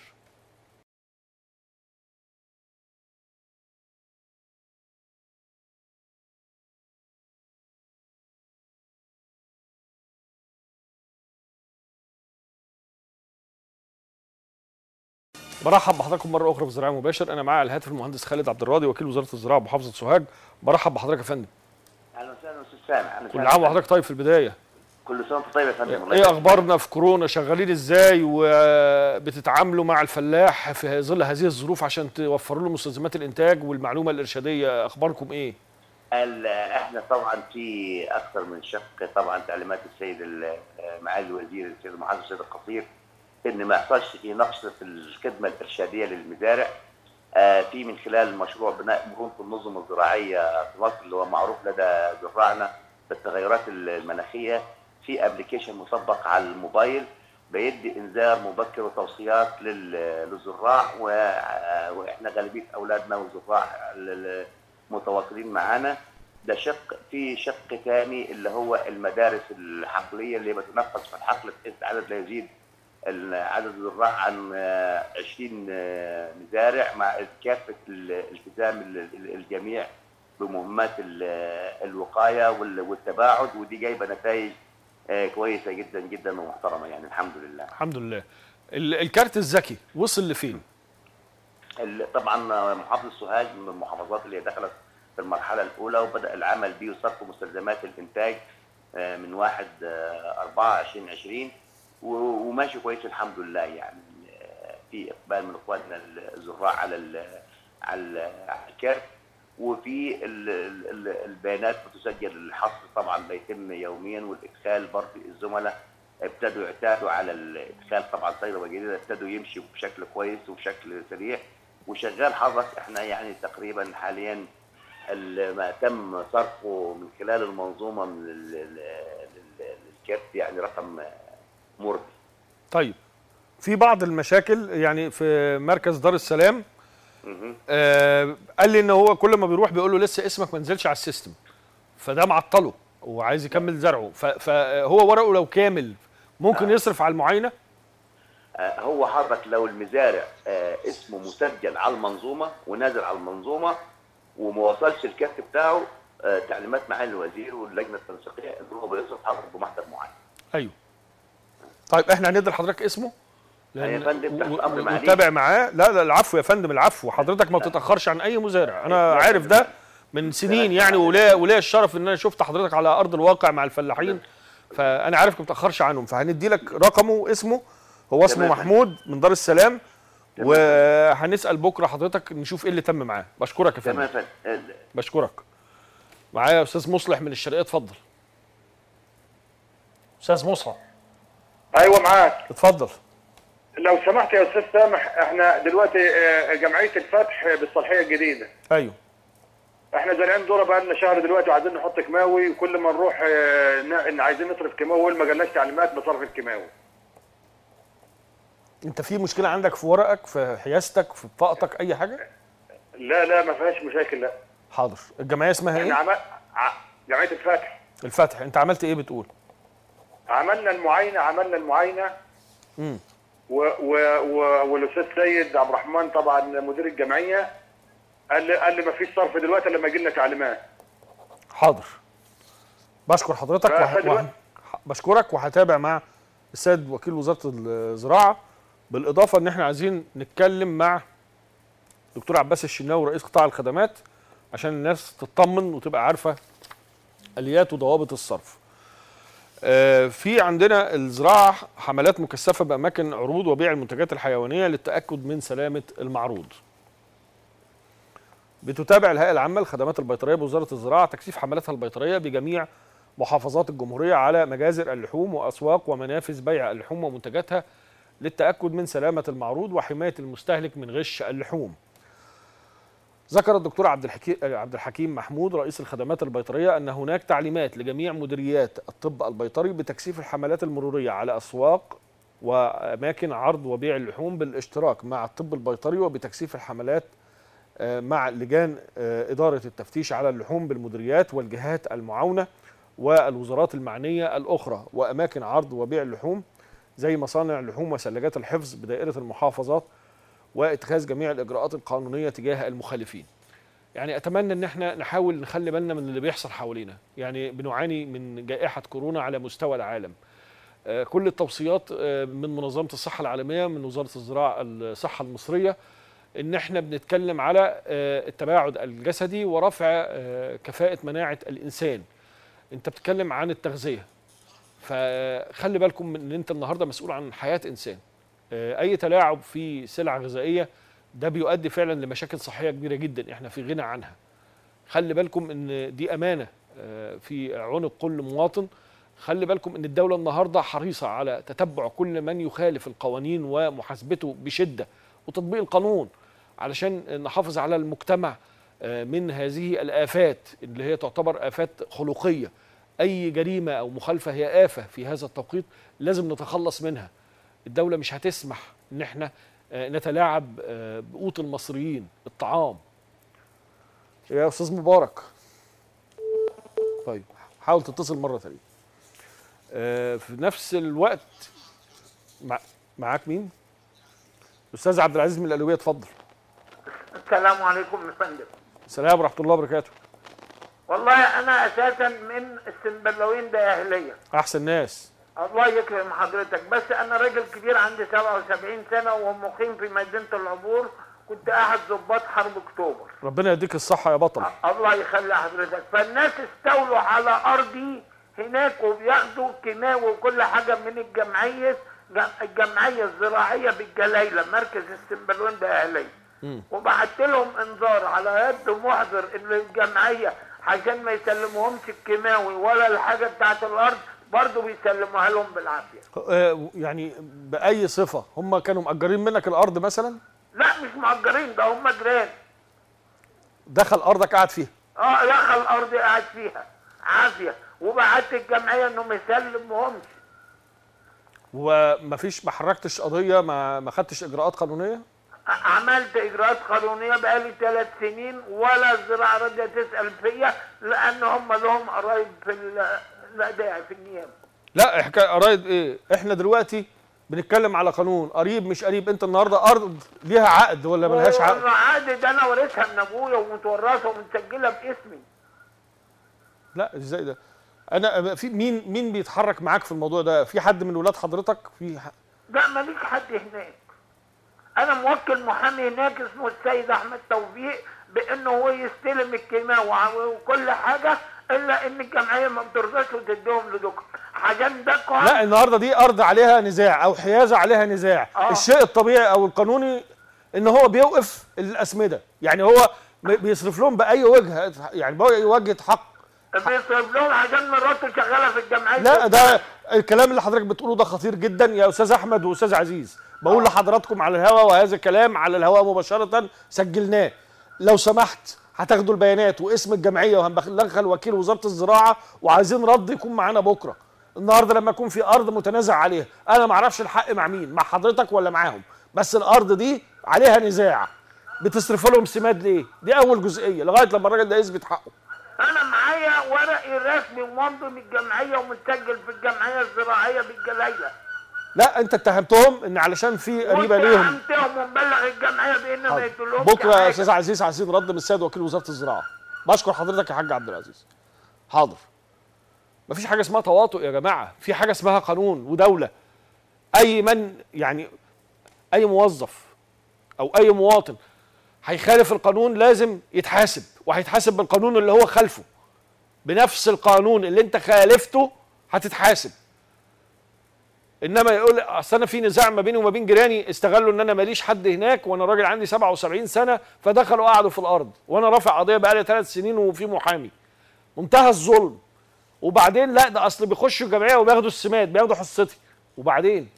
برحب بحضراتكم مره اخرى في زراعه مباشر. انا معايا على الهاتف المهندس خالد عبد الراضي وكيل وزاره الزراعه بمحافظه سوهاج. برحب بحضرتك يا فندم. اهلا وسهلا استاذ سامح. كل عام وحضرتك طيب في البدايه. كل سنه وانت طيب يا فندم. ايه اخبارنا في كورونا؟ شغالين ازاي وبتتعاملوا مع الفلاح في ظل هذه الظروف عشان توفروا له مستلزمات الانتاج والمعلومه الارشاديه؟ اخباركم ايه؟ احنا طبعا في اكثر من شق. طبعا تعليمات السيد معالي الوزير السيد المحافظ السيد القصير ان ما يحصلش في نقص في الخدمه الارشاديه للمزارع. آه في من خلال مشروع بناء مرونه النظم الزراعيه في مصر اللي هو معروف لدى زراعنا بالتغيرات المناخيه، في ابلكيشن مطبق على الموبايل بيدي انذار مبكر وتوصيات للزراع، واحنا غالبيه اولادنا والزراع المتواصلين معانا. ده شق. في شق ثاني اللي هو المدارس الحقليه اللي بتنفذ في الحقل بحيث عدد لا يزيد عدد الزراع عن عشرين مزارع مع كافه الالتزام الجميع بمهمات الوقايه والتباعد، ودي جايبه نتائج كويسه جدا جدا ومحترمه يعني الحمد لله. الحمد لله. الكارت الذكي وصل لفين؟ طبعا محافظه سوهاج من المحافظات اللي دخلت في المرحله الاولى وبدا العمل به وصرف مستلزمات الانتاج من واحد أربعة ألفين وعشرين وماشي كويس الحمد لله. يعني في اقبال من اخواننا الزراع على على الكارت، وفي البيانات بتسجل الحصر طبعا بيتم يوميا، والادخال برضه الزملاء ابتدوا يعتادوا على الادخال. طبعا تجربه جديده ابتدوا يمشوا بشكل كويس وبشكل سريع وشغال حضرتك. احنا يعني تقريبا حاليا ما تم صرفه من خلال المنظومه من الكارت يعني رقم مرضي. طيب في بعض المشاكل يعني في مركز دار السلام آه قال لي ان هو كل ما بيروح بيقول له لسه اسمك ما نزلش على السيستم، فده معطله وعايز يكمل زرعه. فهو ورقه لو كامل ممكن آه. يصرف على المعاينه. آه هو حضرتك لو المزارع آه اسمه مسجل على المنظومه ونازل على المنظومه وما وصلش الكارت بتاعه آه تعليمات معالي الوزير واللجنه التنسيقيه ان هو بيصرف حضرتك بمحضر معين. ايوه. طيب احنا هندي لحضرتك اسمه يا فندم تحت امر معالي ونتابع معاه. لا لا العفو يا فندم العفو، حضرتك ما بتتاخرش عن اي مزارع، انا عارف ده من سنين يعني، وليا وليا الشرف ان انا شفت حضرتك على ارض الواقع مع الفلاحين، فانا عارف ما بتاخرش عنهم. فهندي لك رقمه واسمه، هو اسمه محمود من دار السلام، وهنسال بكره حضرتك نشوف ايه اللي تم معاه. بشكرك يا فندم. تمام يا فندم. بشكرك. معايا استاذ مصلح من الشرقيه، اتفضل. استاذ مصلح. ايوه معاك. اتفضل. لو سمحت يا استاذ سامح، احنا دلوقتي جمعيه الفتح بالصالحيه الجديده. ايوه. احنا زارعين ذره بقى لنا شهر دلوقتي وعايزين نحط كيماوي، وكل ما نروح ان عايزين نصرف كيماوي ما جالناش تعليمات بصرف الكيماوي. انت في مشكله عندك في ورقك، في حيازتك، في بطاقتك، اي حاجه؟ لا لا ما فيهاش مشاكل. لا. حاضر. الجمعيه اسمها ايه؟ عمل... ع... جمعيه الفتح. الفتح. انت عملت ايه بتقول؟ عملنا المعاينه عملنا المعاينه امم و و و والاستاذ سيد عبد الرحمن طبعا مدير الجمعيه قال لي قال لي ما فيش صرف دلوقتي لما يجي لنا تعليمات. حاضر. بشكر حضرتك وح... وح... بشكرك وهتابع مع السيد وكيل وزاره الزراعه، بالاضافه ان احنا عايزين نتكلم مع دكتور عباس الشناوي رئيس قطاع الخدمات عشان الناس تطمن وتبقى عارفه اليات وضوابط الصرف. آه في عندنا الزراعه حملات مكثفه باماكن عروض وبيع المنتجات الحيوانيه للتاكد من سلامه المعروض. بتتابع الهيئه العامه للخدمات البيطريه بوزاره الزراعه تكثيف حملاتها البيطريه بجميع محافظات الجمهوريه على مجازر اللحوم واسواق ومنافذ بيع اللحوم ومنتجاتها للتاكد من سلامه المعروض وحمايه المستهلك من غش اللحوم. ذكر الدكتور عبد الحكيم عبد الحكيم محمود رئيس الخدمات البيطريه ان هناك تعليمات لجميع مديريات الطب البيطري بتكثيف الحملات المروريه على اسواق واماكن عرض وبيع اللحوم بالاشتراك مع الطب البيطري وبتكثيف الحملات مع لجان اداره التفتيش على اللحوم بالمديريات والجهات المعاونه والوزارات المعنيه الاخرى واماكن عرض وبيع اللحوم زي مصانع اللحوم وثلاجات الحفظ بدائره المحافظات واتخاذ جميع الاجراءات القانونيه تجاه المخالفين. يعني اتمنى ان احنا نحاول نخلي بالنا من اللي بيحصل حوالينا، يعني بنعاني من جائحه كورونا على مستوى العالم. آه كل التوصيات آه من منظمه الصحه العالميه من وزاره الزراعه الصحه المصريه ان احنا بنتكلم على آه التباعد الجسدي ورفع آه كفاءه مناعه الانسان. انت بتتكلم عن التغذيه، فخلي بالكم من ان انت النهارده مسؤول عن حياه انسان. اي تلاعب في سلع غذائيه ده بيؤدي فعلا لمشاكل صحيه كبيره جدا احنا في غنى عنها. خلي بالكم ان دي امانه في عنق كل مواطن. خلي بالكم ان الدوله النهارده حريصه على تتبع كل من يخالف القوانين ومحاسبته بشده وتطبيق القانون علشان نحافظ على المجتمع من هذه الآفات اللي هي تعتبر آفات خلقيه. اي جريمه او مخالفه هي آفه في هذا التوقيت لازم نتخلص منها. الدولة مش هتسمح ان احنا نتلاعب بقوت المصريين الطعام. يا استاذ مبارك طيب حاول تتصل مرة ثانية. في نفس الوقت مع... معاك مين؟ استاذ عبد العزيز من القلوية، اتفضل. السلام عليكم يا فندم. السلام ورحمة الله وبركاته. والله انا اساسا من السنبلاوين ده اهلية. احسن ناس. الله يكرم حضرتك، بس انا راجل كبير عندي سبعة وسبعين سنه ومقيم في مدينه العبور، كنت احد ضباط حرب اكتوبر. ربنا يديك الصحه يا بطل. الله يخلي حضرتك. فالناس استولوا على ارضي هناك وبياخدوا كيماوي وكل حاجه من الجمعيه الجمعيه الزراعيه بالجلايله مركز السنبلاوين ده اهليه، وبعت لهم انذار على يد محضر الجمعيه عشان ما يسلموهمش الكيماوي ولا الحاجه بتاعت الارض، برضه بيسلموها لهم بالعافيه. يعني باي صفه؟ هم كانوا مأجرين منك الارض مثلا؟ لا مش مأجرين، ده هم جيران. دخل ارضك قاعد فيها؟ اه دخل ارضي قاعد فيها عافيه، وبعت الجمعيه انهم يسلموهمش. ومفيش ما حركتش قضيه، ما ما خدتش اجراءات قانونيه؟ عملت اجراءات قانونيه بقالي ثلاث سنين ولا الزراعه راضيه تسال فيا لان هم لهم قرايب في لا داعي في النيابه. لا حكايه قرايب ايه؟ احنا دلوقتي بنتكلم على قانون، قريب مش قريب. انت النهارده ارض ليها عقد ولا ملهاش عقد؟ العقد ده انا وارثها من ابويا ومتورثه ومتسجله باسمي. لا ازاي ده؟ انا في مين مين بيتحرك معاك في الموضوع ده؟ في حد من ولاد حضرتك؟ في ح... لا ماليش حد هناك. انا موكل محامي هناك اسمه السيد احمد توفيق بانه هو يستلم الكيماوي وكل حاجه، الا ان الجمعيه ما بترضاش وتديهم لدكتور عشان ده قانون. لا النهارده دي ارض عليها نزاع او حيازه عليها نزاع. آه. الشيء الطبيعي او القانوني ان هو بيوقف الاسمده، يعني هو بيصرف لهم باي وجه، يعني باي وجه حق بيصرف لهم عشان مراته شغاله في الجمعيه. لا ده الكلام اللي حضرتك بتقوله ده خطير جدا يا استاذ احمد واستاذ عزيز. بقول آه. لحضراتكم على الهواء، وهذا الكلام على الهواء مباشره سجلناه. لو سمحت هتاخدوا البيانات واسم الجمعيه وهندخل وكيل وزاره الزراعه، وعايزين رد يكون معانا بكره. النهارده لما يكون في ارض متنازع عليها، انا ما اعرفش الحق مع مين، مع حضرتك ولا معاهم، بس الارض دي عليها نزاع، بتصرف لهم سماد ليه؟ دي اول جزئيه لغايه لما الراجل ده يثبت حقه. انا معايا ورقي رسمي ومنظم الجمعيه ومتسجل في الجمعيه الزراعيه بالجلايله. لا انت اتهمتهم ان علشان في قريبه ليهم. اتهمتهم ومبلغ الجمعيه بان ما يدولهمش بكره يا استاذ عزيز عايزين رد من السيد وكيل وزاره الزراعه. بشكر حضرتك يا حاج عبد العزيز. حاضر. مفيش حاجه اسمها تواطؤ يا جماعه، في حاجه اسمها قانون ودوله. اي من يعني اي موظف او اي مواطن هيخالف القانون لازم يتحاسب وهيتحاسب بالقانون اللي هو خالفه، بنفس القانون اللي انت خالفته هتتحاسب. انما يقول اصل انا في نزاع ما بيني وما بين جيراني، استغلوا ان انا ماليش حد هناك وانا راجل عندي سبعة وسبعين سنه فدخلوا قعدوا في الارض وانا رافع قضيه بقالي ثلاث سنين وفي محامي. منتهى الظلم. وبعدين لا ده اصل بيخشوا الجمعيه وبياخدوا السمات، بياخدوا حصتي. وبعدين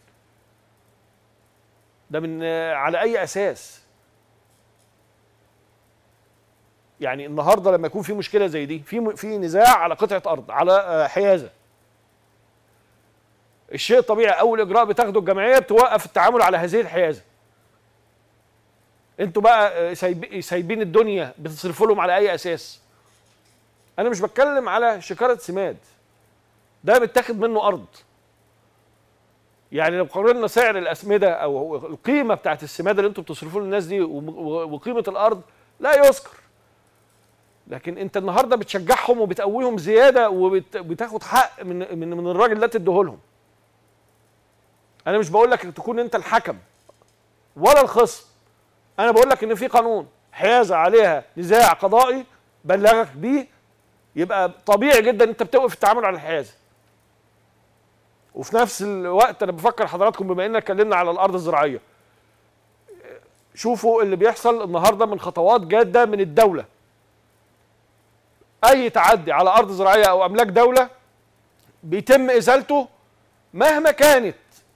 ده من على اي اساس؟ يعني النهارده لما يكون في مشكله زي دي، في في نزاع على قطعه ارض، على حيازه، الشيء الطبيعي اول اجراء بتاخده الجمعيه بتوقف التعامل على هذه الحيازه. انتوا بقى سايبين الدنيا بتصرفوا لهم على اي اساس؟ انا مش بتكلم على شكاره سماد، ده بيتاخد منه ارض. يعني لو قارنا سعر الاسمده او القيمه بتاعت السماد اللي انتوا بتصرفوه للناس دي وقيمه الارض لا يذكر. لكن انت النهارده بتشجعهم وبتقويهم زياده وبتاخد حق من من من الراجل ده تديه لهم. انا مش بقول لك تكون انت الحكم ولا الخصم، انا بقول لك ان في قانون، حيازه عليها نزاع قضائي بلغك بيه، يبقى طبيعي جدا انت بتوقف التعامل على الحيازه. وفي نفس الوقت انا بفكر حضراتكم بما اننا اتكلمنا على الارض الزراعيه، شوفوا اللي بيحصل النهارده من خطوات جاده من الدوله. اي تعدي على ارض زراعيه او املاك دوله بيتم ازالته مهما كانت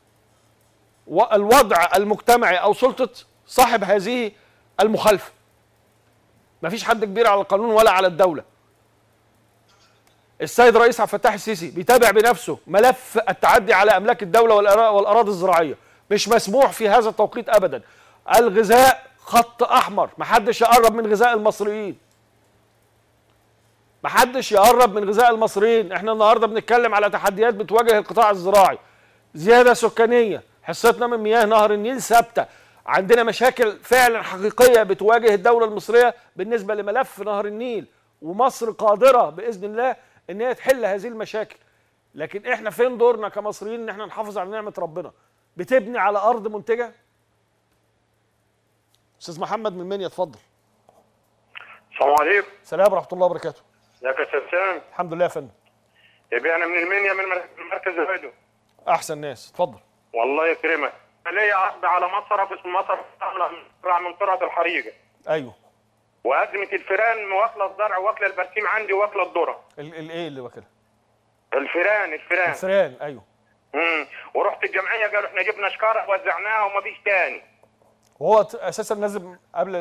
الوضع المجتمعي او سلطه صاحب هذه المخالفه. مفيش حد كبير على القانون ولا على الدوله. السيد رئيس عبد الفتاح السيسي بيتابع بنفسه ملف التعدي على املاك الدوله والاراضي الزراعيه، مش مسموح في هذا التوقيت ابدا. الغذاء خط احمر، محدش يقرب من غذاء المصريين. محدش يقرب من غذاء المصريين. احنا النهارده بنتكلم على تحديات بتواجه القطاع الزراعي، زياده سكانيه، حصتنا من مياه نهر النيل ثابته، عندنا مشاكل فعلا حقيقيه بتواجه الدوله المصريه بالنسبه لملف نهر النيل، ومصر قادره باذن الله ان هي تحل هذه المشاكل. لكن احنا فين دورنا كمصريين ان احنا نحافظ على نعمه ربنا؟ بتبني على ارض منتجه؟ استاذ محمد من منيا اتفضل. السلام عليكم. السلام ورحمه الله وبركاته. ازيك يا استاذ سام؟ الحمد لله يا فندم. يبقى انا من المنيا من مركز الهدو. احسن ناس، اتفضل. والله يكرمك. ليا عقد على مصرف اسمه مصرف من قرعه الحريقه. ايوه. وازمه الفيران واكله الزرع واكله البرسيم عندي واكله الذره. الايه اللي واكلها؟ الفيران الفيران الفيران ايوه. امم ورحت الجمعيه قالوا احنا جبنا شكاره ووزعناها ومفيش تاني. وهو اساسا لازم قبل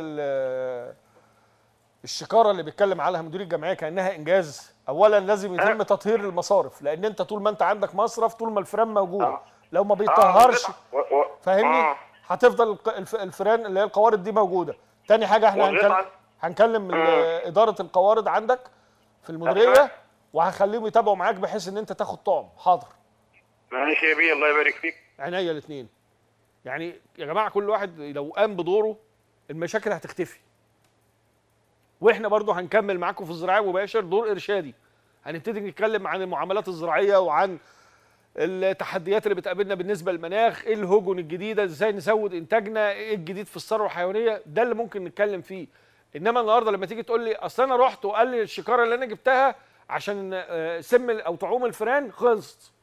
الشكاره اللي بيتكلم عليها مدير الجمعيه كانها انجاز، اولا لازم يتم أه؟ تطهير المصارف، لان انت طول ما انت عندك مصرف طول ما الفيران موجوده أه؟ لو ما بيطهرش أه فاهمني أه؟ هتفضل الفيران اللي هي القوارض دي موجوده. تاني حاجه احنا هنكلم هنكلم اداره القوارض عندك في المديريه وهخليهم يتابعوا معاك بحيث ان انت تاخد طعم. حاضر ماشي يا بيه، الله يبارك فيك. عينيا الاثنين. يعني يا جماعه كل واحد لو قام بدوره المشاكل هتختفي. واحنا برضو هنكمل معاكم في الزراعه مباشر دور ارشادي، هنبتدي نتكلم عن المعاملات الزراعيه وعن التحديات اللي بتقابلنا بالنسبه للمناخ، ايه الهجن الجديده، ازاي نزود انتاجنا، ايه الجديد في الثروه الحيوانيه، ده اللي ممكن نتكلم فيه. انما النهارده لما تيجي تقول لي اصل انا رحت وقال لي الشكاره اللي انا جبتها عشان سم او طعوم الفيران خلصت.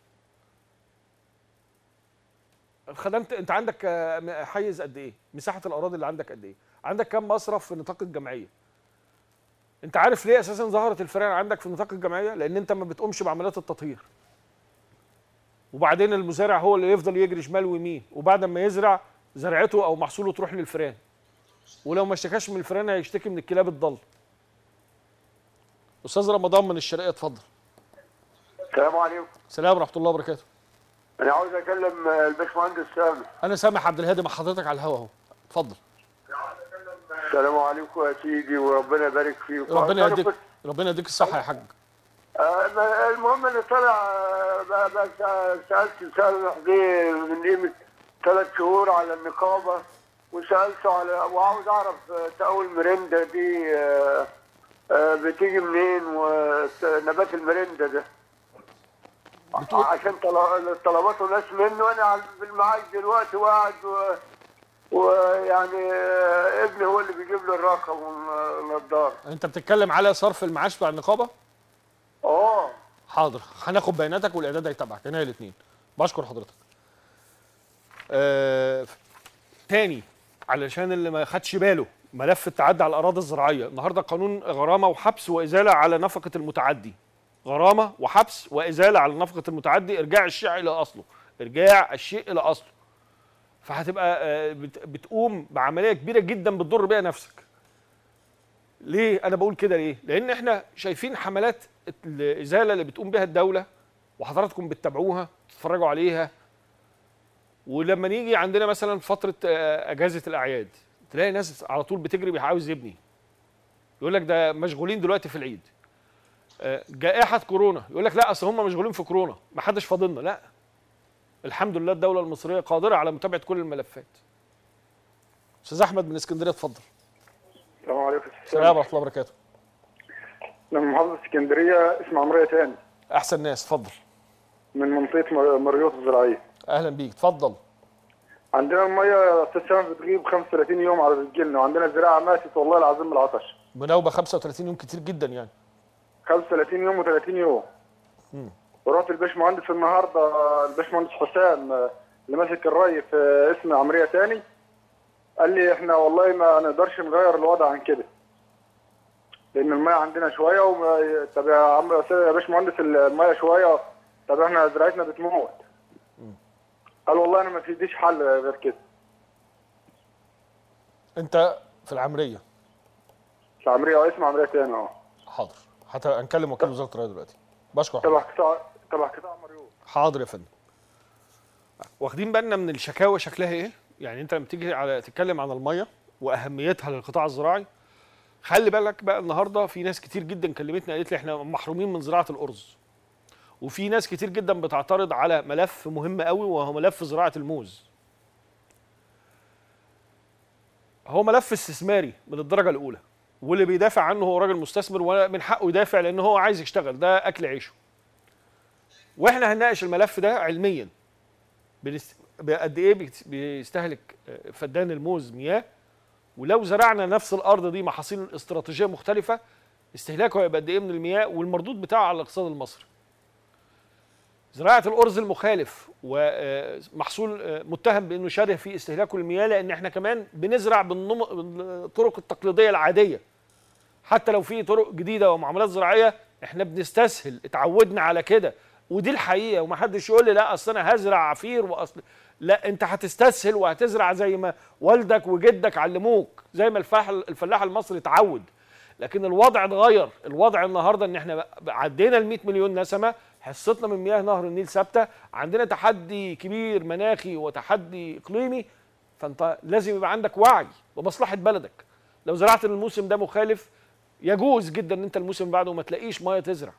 خدمت انت عندك حيز قد ايه؟ مساحه الاراضي اللي عندك قد ايه؟ عندك كم مصرف في نطاق الجمعيه؟ انت عارف ليه اساسا ظهرت الفيران عندك في نطاق الجمعيه؟ لان انت ما بتقومش بعمليات التطهير. وبعدين المزارع هو اللي يفضل يجري شمال ويمين، وبعد ما يزرع زرعته او محصوله تروح للفيران. ولو ما اشتكاش من الفيران هيشتكي من الكلاب الضال. استاذ رمضان من الشرقيه اتفضل. السلام عليكم. السلام ورحمه الله وبركاته. انا عاوز اكلم الباشمهندس سامح. انا سامح عبد الهادي مع حضرتك على الهوا اهو. اتفضل. السلام عليكم يا سيدي وربنا يبارك فيك. ربنا يديك ربنا يديك الصحه يا حاج. آه المهم اللي طلع آه سالت سامح دي من قيمه ثلاث شهور على النقابه، وسالته على وعاوز اعرف تقوي المرندا دي آه آه بتيجي منين، ونبات المرندا ده عشان طلباته ناس منه. انا في المعاش دلوقتي وقاعد ويعني ابني هو اللي بيجيب لي الرقم والنضاره. انت بتتكلم على صرف المعاش بتاع النقابه؟ اه حاضر، هناخد بياناتك والاعداد هيتابعك هنا الاثنين. بشكر حضرتك. آه تاني علشان اللي ما خدش باله، ملف التعدي على الاراضي الزراعيه النهارده قانون غرامه وحبس وازاله على نفقه المتعدي. غرامه وحبس وازاله على نفقه المتعدي، ارجاع الشيء الى اصله، ارجاع الشيء الى اصله. فهتبقى بتقوم بعمليه كبيره جدا بتضر بيها نفسك. ليه انا بقول كده؟ ليه؟ لان احنا شايفين حملات الازاله اللي بتقوم بها الدوله وحضراتكم بتتابعوها تتفرجوا عليها. ولما نيجي عندنا مثلا فتره اجازه الاعياد تلاقي ناس على طول بتجري عاوز يبني، يقول لك ده مشغولين دلوقتي في العيد. جائحه كورونا يقول لك لا اصل هم مشغولين في كورونا ما حدش فاضلنا. لا، الحمد لله الدوله المصريه قادره على متابعه كل الملفات. استاذ احمد من اسكندريه اتفضل. السلام عليكم. السلام ورحمه الله وبركاته. انا من محافظه اسكندريه اسمي عمريه تاني. احسن ناس، اتفضل. من منطقه مريوط الزراعيه. اهلا بيك، اتفضل. عندنا الميه يا استاذ سامح بتغيب خمسة وثلاثين يوم على بتجيلنا، وعندنا الزراعه ماتت والله العظيم من العطش. مناوبه خمسة وثلاثين يوم كتير جدا يعني. خمسة وثلاثين يوم و30 يوم. امم ورحت الباشمهندس النهارده، الباشمهندس حسام اللي ماسك الري في اسم عمريه تاني، قال لي احنا والله ما نقدرش نغير الوضع عن كده. لان الميه عندنا شويه وما... طب يا عم يا باشمهندس الميه شويه، طب احنا زراعتنا بتموت. قال والله انا ما فيديش حل غير كده. انت في العمريه؟ في العمريه واسم عمريه تاني. اه حاضر، حتى هنكلم وكيل وزاره الري دلوقتي. بشكر تبع قطاع تبع قطاع مريوط. حاضر يا فندم. واخدين بالنا من الشكاوى شكلها ايه؟ يعني انت لما تيجي على تتكلم عن الميه واهميتها للقطاع الزراعي، خلي بالك بقى النهارده في ناس كتير جدا كلمتنا قالت لي احنا محرومين من زراعه الارز. وفي ناس كتير جدا بتعترض على ملف مهم قوي وهو ملف زراعه الموز. هو ملف استثماري من الدرجه الاولى، واللي بيدافع عنه هو راجل مستثمر ومن حقه يدافع لان هو عايز يشتغل، ده اكل عيشه. واحنا هنناقش الملف ده علميا قد ايه بيستهلك فدان الموز مياه، ولو زرعنا نفس الارض دي محاصيل استراتيجيه مختلفه استهلاكه هيبقى قد ايه من المياه والمردود بتاعه على الاقتصاد المصري. زراعه الارز المخالف ومحصول متهم بانه شره في استهلاكه للمياه، لان احنا كمان بنزرع بالطرق التقليديه العاديه. حتى لو في طرق جديده ومعاملات زراعيه احنا بنستسهل، اتعودنا على كده، ودي الحقيقه. ومحدش يقول لي لا اصل انا هزرع عفير واصل، لا، انت هتستسهل وهتزرع زي ما والدك وجدك علموك، زي ما الفلاح المصري اتعود. لكن الوضع اتغير، الوضع النهارده ان احنا عدينا ال مئة مليون نسمه، حصتنا من مياه نهر النيل ثابته، عندنا تحدي كبير مناخي وتحدي اقليمي، فانت لازم يبقى عندك وعي بمصلحه بلدك. لو زرعت الموسم ده مخالف يجوز جدا ان انت الموسم اللي بعده ما تلاقيش ميه تزرع.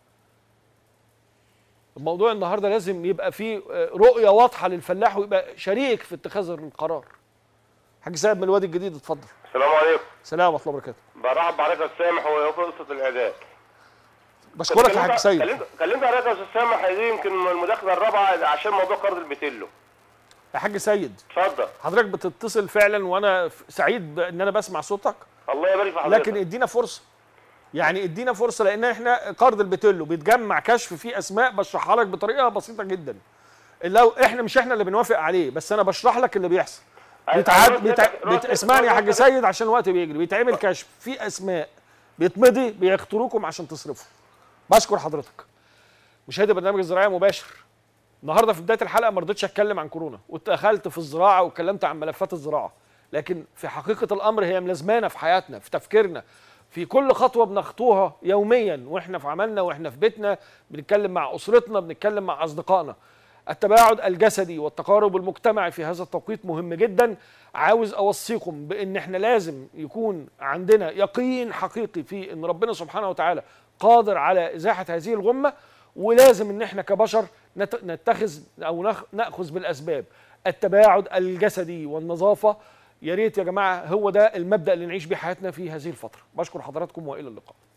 الموضوع النهارده لازم يبقى فيه رؤيه واضحه للفلاح ويبقى شريك في اتخاذ القرار. حاج سيد من الوادي الجديد اتفضل. السلام عليكم. السلام ورحمه الله وبركاته. برحب بحضرتك يا استاذ سامح وقصه الاعداد. بشكرك يا حاج سيد. كلمت حضرتك يا استاذ سامح، دي يمكن المداخله الرابعه عشان موضوع قرض البتيلو. يا حاج سيد اتفضل. حضرتك بتتصل فعلا وانا سعيد ان انا بسمع صوتك. الله يبارك في حضرتك. لكن ادينا فرصه. يعني ادينا فرصه، لان احنا قرض البتيلو بيتجمع كشف فيه اسماء بشرحها لك بطريقه بسيطه جدا. لو احنا مش احنا اللي بنوافق عليه، بس انا بشرح لك اللي بيحصل. بيتعاد بيتع... بيت... اسمعني يا حاج سيد عشان الوقت بيجري. بيتعمل كشف في اسماء بيتمضي بيختاروكم عشان تصرفوا. بشكر حضرتك. مشاهدي برنامج الزراعيه مباشر. النهارده في بدايه الحلقه ما رضيتش اتكلم عن كورونا ودخلت في الزراعه واتكلمت عن ملفات الزراعه، لكن في حقيقه الامر هي ملازمانا في حياتنا، في تفكيرنا، في كل خطوه بنخطوها يوميا واحنا في عملنا واحنا في بيتنا، بنتكلم مع اسرتنا، بنتكلم مع اصدقائنا. التباعد الجسدي والتقارب المجتمعي في هذا التوقيت مهم جدا. عاوز اوصيكم بان احنا لازم يكون عندنا يقين حقيقي في ان ربنا سبحانه وتعالى قادر على ازاحه هذه الغمه، ولازم ان احنا كبشر نتخذ او ناخذ بالاسباب. التباعد الجسدي والنظافه، يا ريت يا جماعه هو ده المبدا اللي نعيش بيه حياتنا في هذه الفتره. بشكر حضراتكم والى اللقاء.